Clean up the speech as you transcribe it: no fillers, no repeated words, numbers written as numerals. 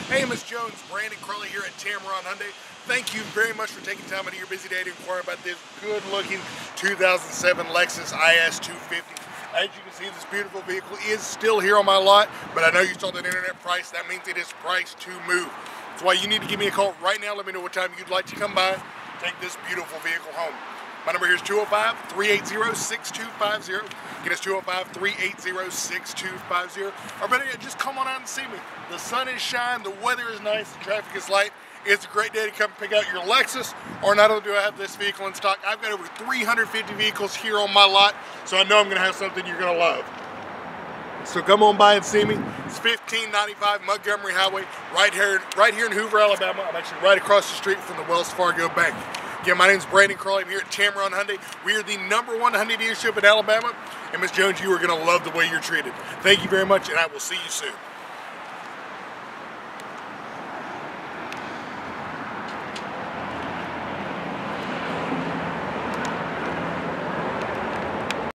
Hey, Ms. Jones, Brandon Crowley here at Tameron Hyundai. Thank you very much for taking time out of your busy day to inquire about this good-looking 2007 Lexus IS250. As you can see, this beautiful vehicle is still here on my lot, but I know you saw that internet price. That means it is priced to move. That's why you need to give me a call right now. Let me know what time you'd like to come by, take this beautiful vehicle home. My number here is 205-380-6250. Again, it's 205-380-6250. Or better yet, just come on out and see me. The sun is shining, the weather is nice, the traffic is light. It's a great day to come pick out your Lexus. Or not only do I have this vehicle in stock, I've got over 350 vehicles here on my lot, so I know I'm going to have something you're going to love. So come on by and see me. It's 1595 Montgomery Highway, right here in Hoover, Alabama. I'm actually right across the street from the Wells Fargo Bank. Again, my name is Brandon Crowley. I'm here at Tameron Hyundai. We are the #1 Hyundai dealership in Alabama. And Ms. Jones, you are going to love the way you're treated. Thank you very much, and I will see you soon.